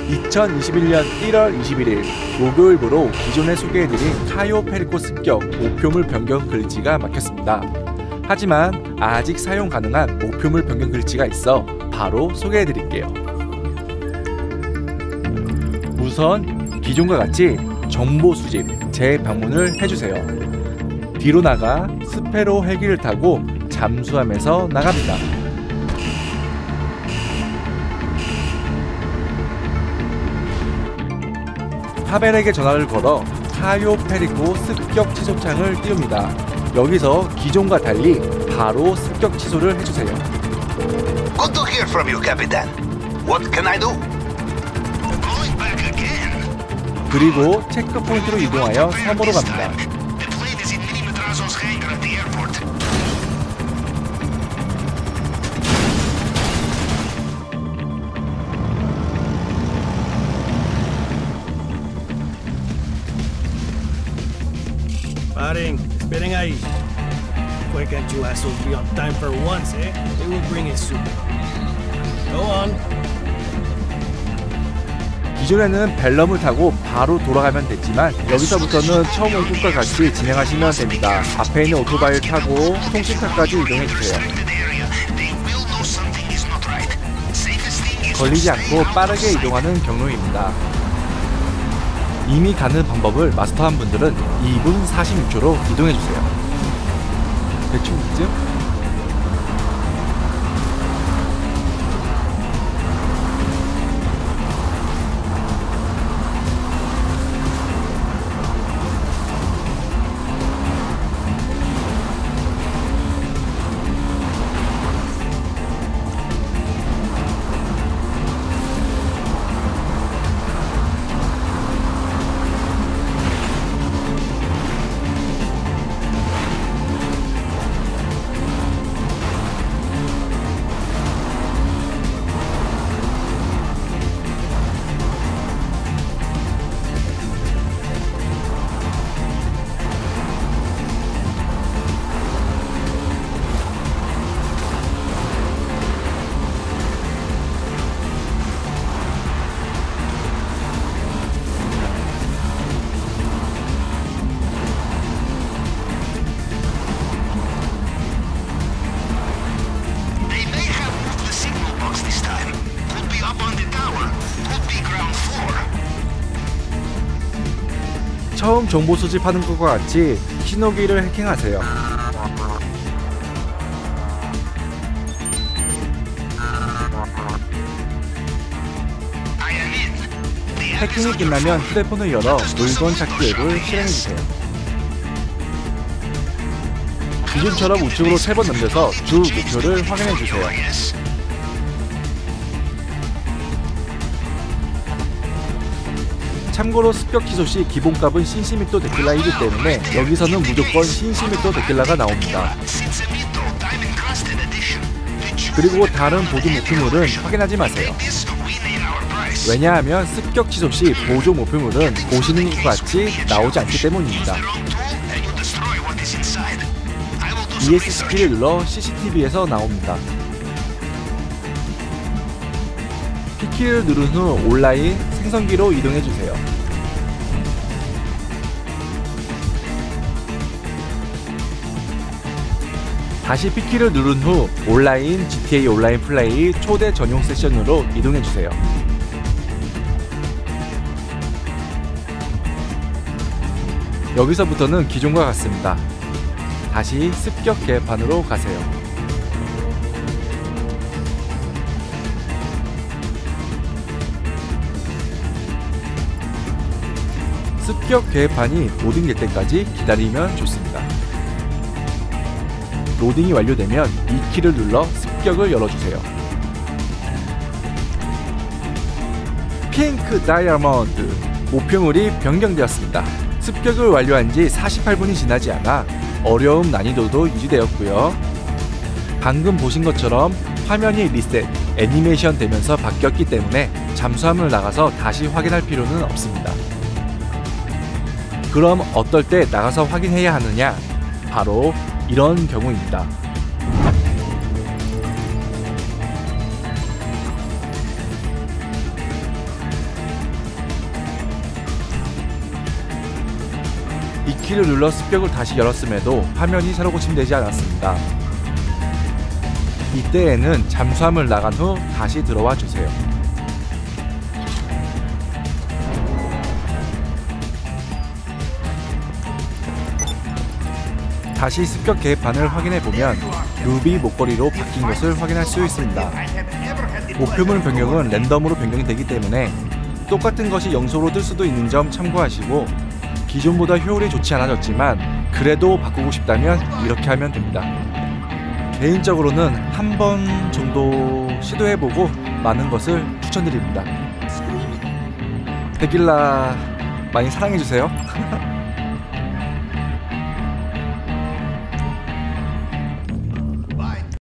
2021년 1월 21일 목요일부로 기존에 소개해드린 카요 페리코 습격 목표물 변경 글씨가 막혔습니다. 하지만 아직 사용 가능한 목표물 변경 글씨가 있어 바로 소개해드릴게요. 우선 기존과 같이 정보 수집, 재방문을 해주세요. 뒤로 나가 스페로 헬기를 타고 잠수함에서 나갑니다. 파벨에게 전화를 걸어 카요 페리코 습격 취소창을 띄웁니다. 여기서 기존과 달리 바로 습격 취소를 해주세요. Good to hear from you, Capitan. What can I do? 그리고 체크포인트로 이동하여 섬으로 갑니다. Paren, esperen ahí. Why can't you assholes be on time for once, eh? They will bring it soon. Go on. 기존에는 벨럼을 타고 바로 돌아가면 됐지만 여기서부터는 처음 온 곳과 같이 진행하시면 됩니다. 앞에 있는 오토바이를 타고 통신탑까지 이동해주세요. 걸리지 않고 빠르게 이동하는 경로입니다. 이미 가는 방법을 마스터한 분들은 2분 46초로 이동해주세요. 대충 이쯤? 처음 정보 수집하는 것과 같이 신호기를 해킹하세요. 해킹이 끝나면 휴대폰을 열어 물건 찾기 앱을 실행해주세요. 기존처럼 우측으로 3번 넘겨서 주 목표를 확인해주세요. 참고로 습격 취소 시 기본값은 신시미또 데킬라이기 때문에 여기서는 무조건 신시미또 데킬라가 나옵니다. 그리고 다른 보조 목표물은 확인하지 마세요. 왜냐하면 습격 취소 시 보조 목표물은 보시는 것과 같이 나오지 않기 때문입니다. ESC를 눌러 CCTV에서 나옵니다. P키를 누른 후 온라인 생성기로 이동해주세요. 다시 P키를 누른 후 온라인 GTA 온라인 플레이 초대 전용 세션으로 이동해주세요. 여기서부터는 기존과 같습니다. 다시 습격 개판으로 가세요. 습격 개판이 로딩될 때까지 기다리면 좋습니다. 로딩이 완료되면 2키를 눌러 습격을 열어주세요. 핑크 다이아몬드 목표물이 변경되었습니다. 습격을 완료한 지 48분이 지나지 않아 어려움 난이도도 유지되었고요. 방금 보신 것처럼 화면이 리셋, 애니메이션 되면서 바뀌었기 때문에 잠수함을 나가서 다시 확인할 필요는 없습니다. 그럼 어떨 때 나가서 확인해야 하느냐? 바로 이런 경우입니다. 키를 눌러 습격을 다시 열었음에도 화면이 새로 고침되지 않았습니다. 이때에는 잠수함을 나간 후 다시 들어와 주세요. 다시 습격 계획판을 확인해 보면 루비 목걸이로 바뀐 것을 확인할 수 있습니다. 목표물 변경은 랜덤으로 변경이 되기 때문에 똑같은 것이 영소로 뜰 수도 있는 점 참고하시고, 기존보다 효율이 좋지 않아졌지만 그래도 바꾸고 싶다면 이렇게 하면 됩니다. 개인적으로는 한 번 정도 시도해보고 많은 것을 추천드립니다. 데킬라 많이 사랑해주세요.